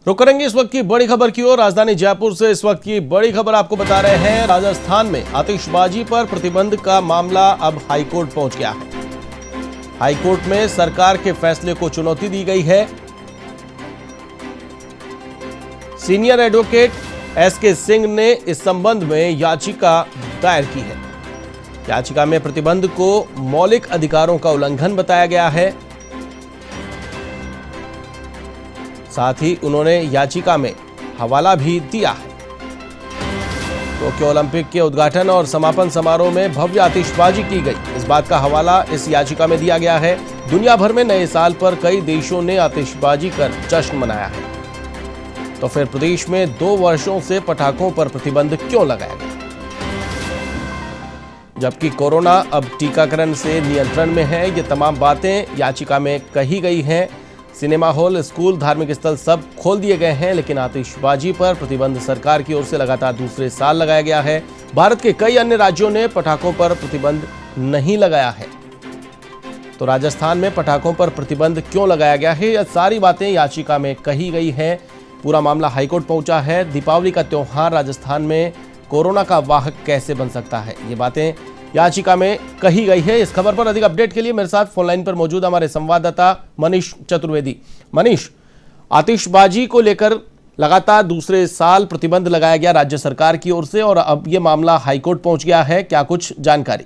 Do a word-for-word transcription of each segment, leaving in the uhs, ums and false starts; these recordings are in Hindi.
रुक करेंगे इस वक्त की बड़ी खबर की ओर। राजधानी जयपुर से इस वक्त की बड़ी खबर आपको बता रहे हैं। राजस्थान में आतिशबाजी पर प्रतिबंध का मामला अब हाईकोर्ट पहुंच गया है। हाईकोर्ट में सरकार के फैसले को चुनौती दी गई है। सीनियर एडवोकेट एस के सिंह ने इस संबंध में याचिका दायर की है। याचिका में प्रतिबंध को मौलिक अधिकारों का उल्लंघन बताया गया है। साथ ही उन्होंने याचिका में हवाला भी दिया है। टोक्यो ओलंपिक के उद्घाटन और समापन समारोह में भव्य आतिशबाजी की गई, इस बात का हवाला इस याचिका में दिया गया है। दुनिया भर में नए साल पर कई देशों ने आतिशबाजी कर जश्न मनाया है, तो फिर प्रदेश में दो वर्षों से पटाखों पर प्रतिबंध क्यों लगाया गया? जबकि कोरोना अब टीकाकरण से नियंत्रण में है। ये तमाम बातें याचिका में कही गई हैं। सिनेमा हॉल, स्कूल, धार्मिक स्थल सब खोल दिए गए हैं, लेकिन आतिशबाजी पर प्रतिबंध सरकार की ओर से लगातार दूसरे साल लगाया गया है। भारत के कई अन्य राज्यों ने पटाखों पर प्रतिबंध नहीं लगाया है, तो राजस्थान में पटाखों पर प्रतिबंध क्यों लगाया गया है? यह सारी बातें याचिका में कही गई हैं। पूरा मामला हाईकोर्ट पहुंचा है। दीपावली का त्योहार राजस्थान में कोरोना का वाहक कैसे बन सकता है, ये बातें याचिका में कही गई है। इस खबर पर अधिक अपडेट के लिए मेरे साथ फोन लाइन पर मौजूद हमारे संवाददाता मनीष चतुर्वेदी। मनीष, आतिशबाजी को लेकर लगातार दूसरे साल प्रतिबंध लगाया गया राज्य सरकार की ओर से, और अब ये मामला हाईकोर्ट पहुंच गया है, क्या कुछ जानकारी?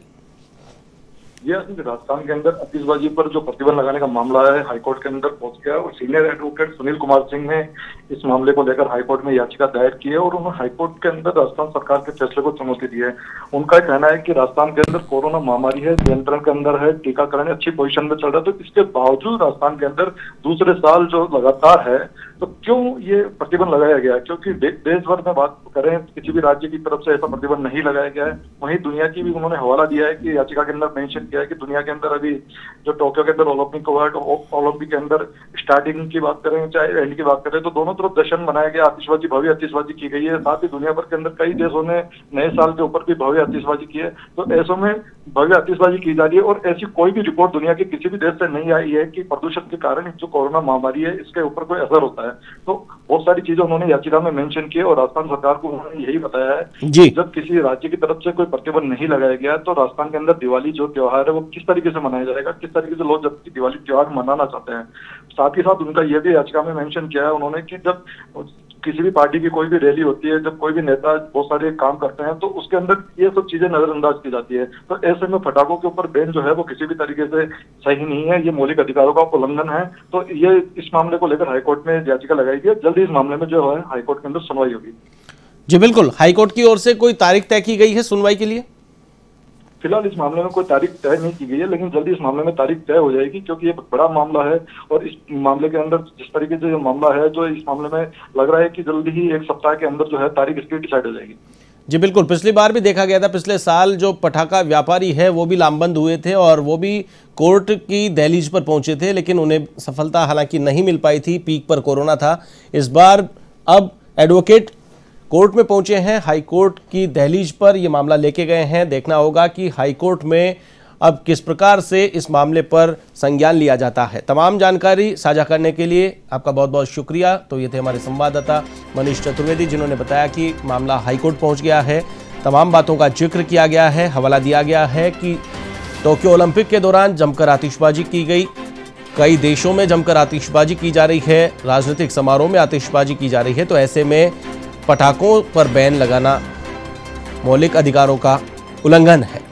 ये राजस्थान के अंदर आतिशबाजी पर जो प्रतिबंध लगाने का मामला है हाईकोर्ट के अंदर पहुंच गया और सीनियर एडवोकेट सुनील कुमार सिंह ने इस मामले को लेकर हाईकोर्ट में याचिका दायर की है और उन्होंने हाईकोर्ट के अंदर राजस्थान सरकार के फैसले को चुनौती दी है। उनका कहना है कि राजस्थान के अंदर कोरोना महामारी है, नियंत्रण के अंदर है, टीकाकरण अच्छी पोजीशन में चल रहा है, तो इसके बावजूद राजस्थान के अंदर दूसरे साल जो लगातार है, तो क्यों ये प्रतिबंध लगाया गया है? क्योंकि देश भर में बात करें, किसी भी राज्य की तरफ से ऐसा प्रतिबंध नहीं लगाया गया है। वहीं दुनिया की भी उन्होंने हवाला दिया है कि याचिका के अंदर मेंशन किया है कि दुनिया के अंदर अभी जो टोक्यो के अंदर ओलंपिक हुआ है, तो ओलंपिक के अंदर स्टार्टिंग की बात करें चाहे एंड की बात करें, तो दोनों तरफ जश्न मनाया गया, आतिशबाजी भव्य आतिशबाजी की गई है। साथ ही दुनिया भर के अंदर कई देशों ने नए साल के ऊपर भी भव्य आतिशबाजी की है। तो ऐसों में भव्य आतिशबाजी की जा रही है और ऐसी कोई भी रिपोर्ट दुनिया के किसी भी देश से नहीं आई है कि प्रदूषण के कारण जो कोरोना महामारी है इसके ऊपर कोई असर होता है। तो बहुत सारी चीजें उन्होंने याचिका में मेंशन की और राजस्थान सरकार को उन्होंने यही बताया है जी, जब किसी राज्य की तरफ से कोई प्रतिबंध नहीं लगाया गया तो राजस्थान के अंदर दिवाली जो त्योहार है वो किस तरीके से मनाया जाएगा, किस तरीके से लोग जब दिवाली त्योहार मनाना चाहते हैं। साथ ही साथ उनका यह भी याचिका में मेंशन किया है उन्होंने कि जब किसी भी पार्टी की कोई भी रैली होती है, जब कोई भी नेता बहुत सारे काम करते हैं, तो उसके अंदर ये सब चीजें नजरअंदाज की जाती है। तो ऐसे में पटाखों के ऊपर बैन जो है वो किसी भी तरीके से सही नहीं है, ये मौलिक अधिकारों का उल्लंघन है। तो ये इस मामले को लेकर हाईकोर्ट में याचिका लगाई गई है। जल्दी इस मामले में जो है हाईकोर्ट के अंदर सुनवाई होगी। जी बिल्कुल, हाईकोर्ट की ओर से कोई तारीख तय की गई है सुनवाई के लिए? फिलहाल इस मामले में कोई तारीख तय नहीं की गई है, लेकिन जल्दी इस मामले में तारीख तय हो जाएगी, क्योंकि ये बड़ा मामला है और इस मामले के अंदर जिस तरीके से मामला है, जो इस मामले में लग रहा है कि जल्दी ही एक सप्ताह के अंदर जो है तारीख इसकी डिसाइड हो जाएगी। जी बिल्कुल, पिछली बार भी देखा गया था, पिछले साल जो पटाखा व्यापारी है वो भी लामबंद हुए थे और वो भी कोर्ट की दहलीज पर पहुंचे थे, लेकिन उन्हें सफलता हालांकि नहीं मिल पाई थी, पीक पर कोरोना था। इस बार अब एडवोकेट कोर्ट में पहुंचे हैं, हाई कोर्ट की दहलीज पर यह मामला लेके गए हैं। देखना होगा कि हाई कोर्ट में अब किस प्रकार से इस मामले पर संज्ञान लिया जाता है। तमाम जानकारी साझा करने के लिए आपका बहुत बहुत शुक्रिया। तो ये थे हमारे संवाददाता मनीष चतुर्वेदी, जिन्होंने बताया कि मामला हाई कोर्ट पहुंच गया है। तमाम बातों का जिक्र किया गया है, हवाला दिया गया है कि टोक्यो ओलंपिक के दौरान जमकर आतिशबाजी की गई, कई देशों में जमकर आतिशबाजी की जा रही है, राजनीतिक समारोह में आतिशबाजी की जा रही है। तो ऐसे में पटाखों पर बैन लगाना मौलिक अधिकारों का उल्लंघन है।